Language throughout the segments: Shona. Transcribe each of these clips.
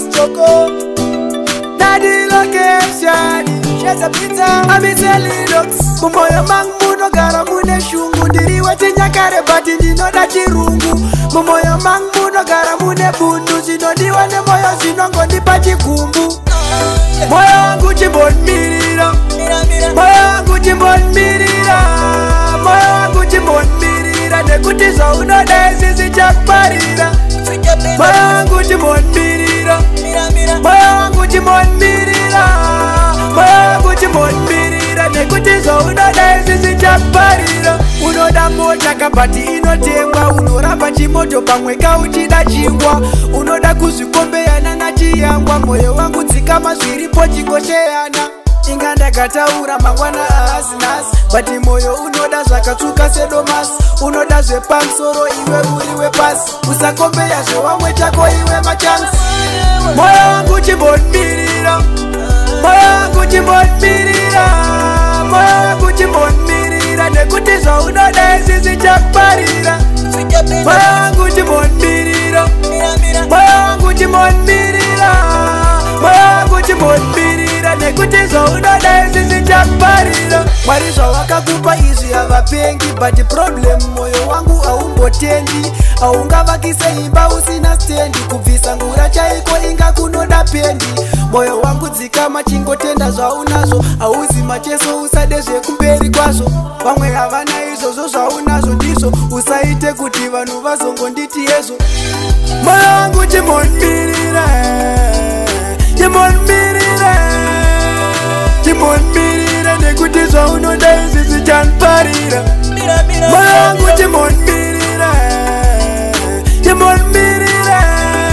Choco. Daddy location, she's a pizza. I'm selling dogs. Momoyo mangu gara mune shungu. Diriwa tinyakare bati ndino da chirungu. Momoyo mangu gara mune bundu. Zinodiwa ne moyo zinongo nipa chikumbu. Moyo wangu chimbon mirira. Moyo wangu chimbon mirira. Moyo wangu chimbon mirira. Nekutiza unoda sisi chakparira. Moyo wangu chimbon mirira. Moyo wangu chimbon mirira. Moyo wangu chimbon mirira. Nekutiza unoda sisi chakparira. Unoda moja kabati inotengwa. Unorapa chimoto pamwe kauchida chingwa. Unoda kuzikombeana na chiyangwa. Moyo wangu tsikama zviripo chingosheana. Inganda kataura mangwana ahasinasi. Bati moyo unoda zvakatsuka sedomasi. Unoda zvepamsoro iwe uriwe pasi. Usakombeya zvewamwe chako iwe machansi. Moyo wangu chimbonmirira. Moyo wangu chimbonmirira. Moyo wangu chimbonmirira. Nekuti zvaunoda isisi chakparira. Moyo wangu chimbonmirira. Moyo wangu chimbonmirira. Moyo wangu chimbonmirira. Nekuti zvaunoda isisi chakparira. Mwari zvawakakupa izvi havapengi. But problem moyo wangu haumbotendi. Haungavakise imba usina stendi. Kubvisa ngura chaiko inga kunoda pendi. Moyo wangu dzikama chingotenda zvaunazo. Hauzi macheso usade zvekumberi kwazvo. Vamwe havana izvozvo zvaunazo ndizvo. Usaite kuti vanhu vazongonditi yezvo. Moyo wangu chimbonmirira. Chimbonmirira. Chimbonmirira. Nekuti zvaunoda isisi chanparira. Moyo wangu chimbonmirira. Chimbonmirira.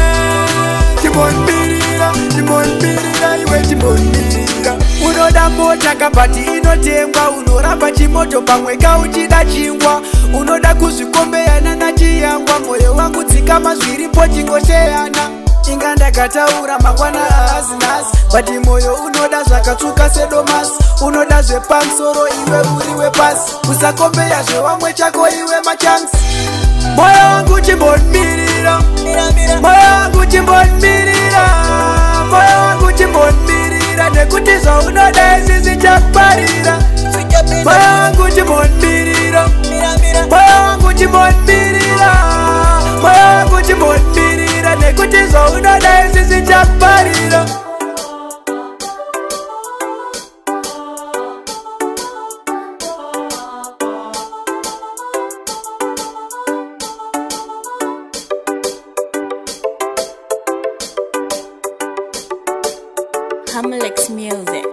Chimbonmirira. Chimbonmirira. Iwe chimbonmirira. Unoda mota kabati inotengwa. Unorapa chimoto pamwe kauchida chingwa. Unoda kuzvikombeana na chiyangwa. Moyo wangu tsikama zviripo chingosheana. Inganda kataura mangwana ahasinasi. Bati moyo unoda zvakatsuka sedomasi. Unoda zvepamsoro iwe uriwe pasi. Usakombeya zvewamwe chako iwe machansi. Moyo wangu chimbonmirira. Moyo wangu chimbonmirira. Moyo wangu chimbonmirira. Nekuti zvaunoda isisi chakparira. Moyo wangu chimbonmirira. Moyo wangu chimbonmirira. Moyo wangu chimbonmirira. Nekuti zvaunoda isisi chakparira. Hamlex Music.